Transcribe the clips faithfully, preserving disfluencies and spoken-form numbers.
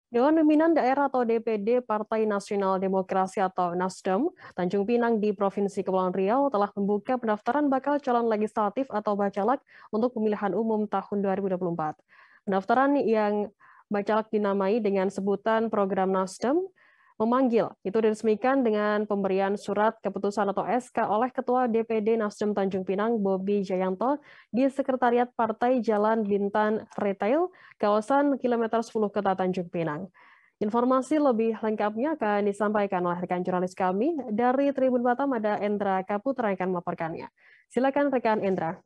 Dewan Pimpinan Daerah atau D P D Partai Nasional Demokrasi atau Nasdem Tanjung Pinang di Provinsi Kepulauan Riau telah membuka pendaftaran bakal calon legislatif atau bacalek untuk pemilihan umum tahun dua ribu dua puluh empat. Pendaftaran yang bacalek dinamai dengan sebutan program Nasdem memanggil. Itu diresmikan dengan pemberian surat keputusan atau S K oleh Ketua D P D Nasdem Tanjung Pinang Bobi Jayanto di Sekretariat Partai Jalan Bintan Retail, kawasan kilometer sepuluh Kota Tanjung Pinang. Informasi lebih lengkapnya akan disampaikan oleh rekan jurnalis kami dari Tribun Batam, ada Endra Kaputra yang akan melaporkannya. Silakan rekan Endra.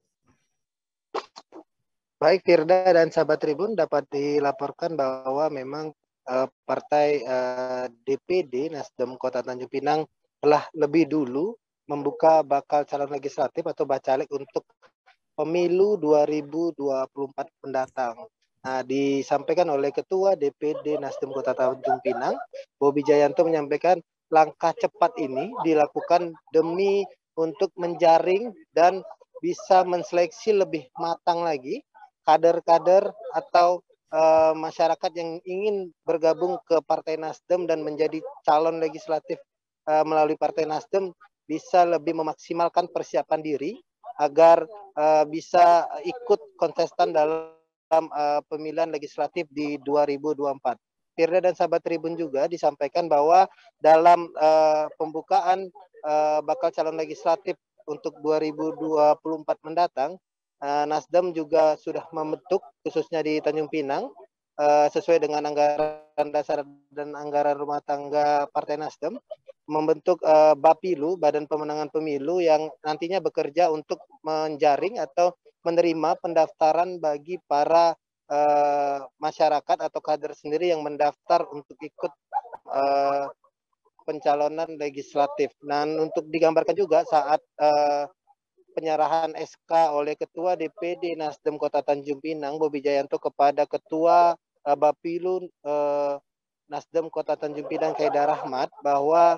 Baik, Firda dan sahabat Tribun, dapat dilaporkan bahwa memang uh, partai uh, D P D Nasdem Kota Tanjung Pinang telah lebih dulu membuka bakal calon legislatif atau bacalek untuk pemilu dua ribu dua puluh empat mendatang. Nah, disampaikan oleh Ketua D P D Nasdem Kota Tanjung Pinang, Bobi Jayanto, menyampaikan langkah cepat ini dilakukan demi untuk menjaring dan bisa menseleksi lebih matang lagi kader-kader atau uh, masyarakat yang ingin bergabung ke Partai Nasdem dan menjadi calon legislatif uh, melalui Partai Nasdem bisa lebih memaksimalkan persiapan diri agar uh, bisa ikut kontestan dalam uh, pemilihan legislatif di dua ribu dua puluh empat. Firda dan sahabat Tribun juga disampaikan bahwa dalam uh, pembukaan uh, bakal calon legislatif untuk dua ribu dua puluh empat mendatang, Uh, Nasdem juga sudah membentuk, khususnya di Tanjung Pinang, uh, sesuai dengan anggaran dasar dan anggaran rumah tangga Partai Nasdem, membentuk uh, Bapilu, Badan Pemenangan Pemilu, yang nantinya bekerja untuk menjaring atau menerima pendaftaran bagi para uh, masyarakat atau kader sendiri yang mendaftar untuk ikut uh, pencalonan legislatif. Dan untuk digambarkan juga saat uh, penyerahan S K oleh Ketua D P D Nasdem Kota Tanjung Pinang Bobi Jayanto kepada Ketua uh, Bapilu uh, Nasdem Kota Tanjung Pinang Khaidar Rahmat, bahwa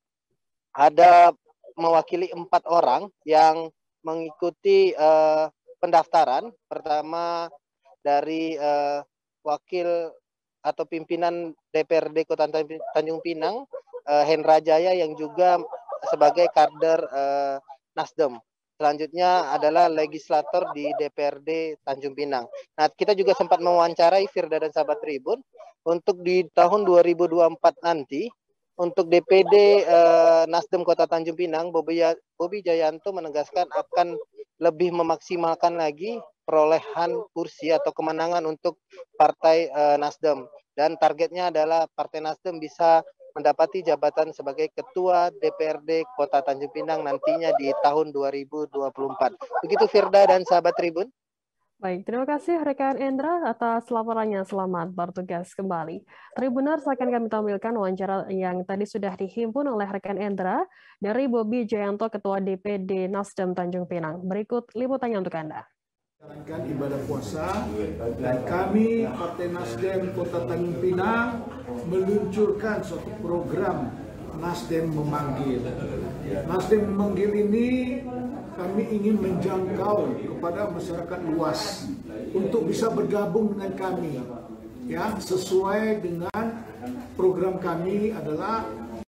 ada mewakili empat orang yang mengikuti uh, pendaftaran. Pertama dari uh, wakil atau pimpinan D P R D Kota Tanjung Pinang, uh, Hendra Jaya, yang juga sebagai kader uh, Nasdem. Selanjutnya adalah legislator di D P R D Tanjung Pinang. Nah, kita juga sempat mewawancarai Firda dan sahabat Tribun untuk di tahun dua ribu dua puluh empat nanti untuk D P D eh, Nasdem Kota Tanjung Pinang, Bobi, Bobi Jayanto menegaskan akan lebih memaksimalkan lagi perolehan kursi atau kemenangan untuk Partai eh, Nasdem, dan targetnya adalah Partai Nasdem bisa mendapati jabatan sebagai Ketua D P R D Kota Tanjung Pinang nantinya di tahun dua ribu dua puluh empat. Begitu Firda dan sahabat Tribun. Baik, terima kasih rekan Endra atas laporannya. Selamat bertugas kembali. Tribuners, akan kami tampilkan wawancara yang tadi sudah dihimpun oleh rekan Endra dari Bobi Jayanto, Ketua D P D Nasdem Tanjung Pinang. Berikut liputannya untuk Anda. Jalankan ibadah puasa, dan kami Partai Nasdem Kota Tanjung Pinang meluncurkan suatu program Nasdem Memanggil. Nasdem Memanggil ini kami ingin menjangkau kepada masyarakat luas untuk bisa bergabung dengan kami, ya, sesuai dengan program kami adalah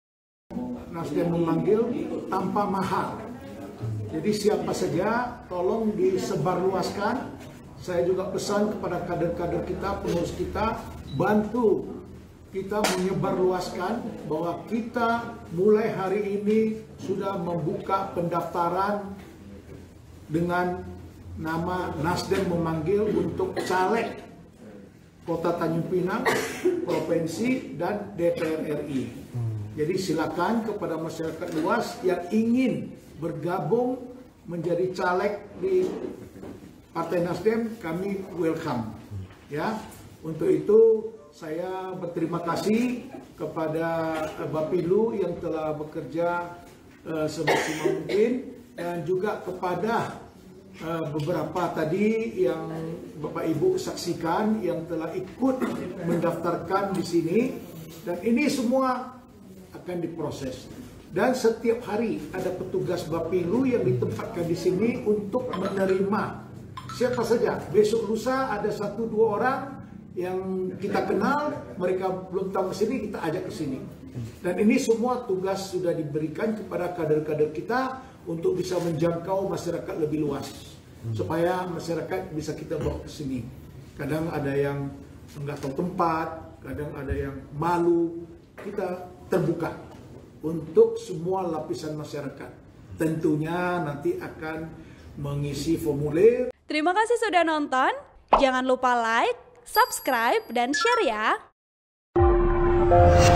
Nasdem Memanggil tanpa mahal. Jadi siapa saja tolong disebarluaskan. Saya juga pesan kepada kader-kader kita, pengurus kita, bantu kita menyebarluaskan bahwa kita mulai hari ini sudah membuka pendaftaran dengan nama Nasdem Memanggil untuk caleg Kota Tanjung Pinang, Provinsi, dan D P R R I. Jadi silakan kepada masyarakat luas yang ingin bergabung menjadi caleg di Partai Nasdem, kami welcome. Ya, untuk itu saya berterima kasih kepada Bapilu yang telah bekerja uh, semaksimal mungkin, dan juga kepada uh, beberapa tadi yang Bapak Ibu saksikan yang telah ikut mendaftarkan di sini, dan ini semua akan diproses. Dan setiap hari ada petugas Bapilu yang ditempatkan di sini untuk menerima siapa saja. Besok lusa ada satu dua orang yang kita kenal, mereka belum tahu ke sini, kita ajak ke sini. Dan ini semua tugas sudah diberikan kepada kader-kader kita untuk bisa menjangkau masyarakat lebih luas, supaya masyarakat bisa kita bawa ke sini. Kadang ada yang nggak tahu tempat, kadang ada yang malu. Kita terbuka untuk semua lapisan masyarakat. Tentunya nanti akan mengisi formulir. Terima kasih sudah nonton. Jangan lupa like, subscribe, dan share ya.